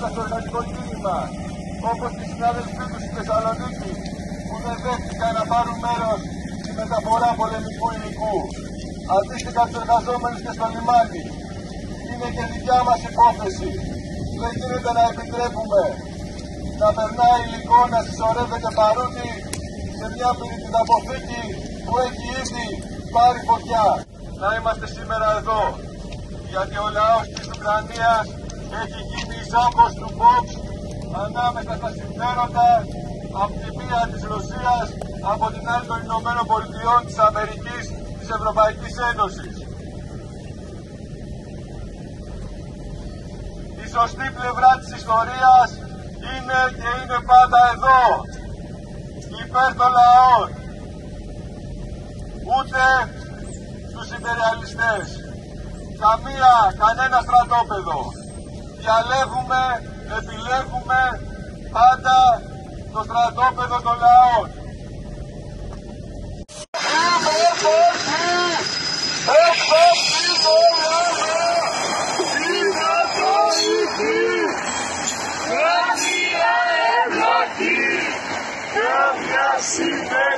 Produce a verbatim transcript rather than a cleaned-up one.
μέσα στο εργατικό κίνημα, όπως και οι συνάδελφοί τους στη Θεσσαλονίκη, που δεν δέχτηκαν να πάρουν μέρος στη μεταφορά πολεμικού υλικού. Αντίστοιχα τους εργαζόμενους και στο λιμάνι. Είναι και δικιά μας υπόθεση. Δεν γίνεται να επιτρέπουμε να περνάει υλικό, να συσσωρεύεται παρούτι σε μια πυρηνικαποθήκη που έχει ήδη πάρει φωτιά. Να είμαστε σήμερα εδώ, γιατί ο λαός της Ουκρανίας έχει γίνει σάκος του Box ανάμεσα στα συμφέροντα από τη μία της Ρωσίας, από την άλλη των Ηνωμένων Πολιτειών της Αμερικής, της Ευρωπαϊκής Ένωσης. Η σωστή πλευρά της ιστορίας είναι και είναι πάντα εδώ, υπέρ των λαών, ούτε στους imperialistές. Καμία, κανένα στρατόπεδο. Διαλέγουμε, επιλέγουμε πάντα το στρατόπεδο των λαών. Καμία ευλογή, καμιά συμμετοχή.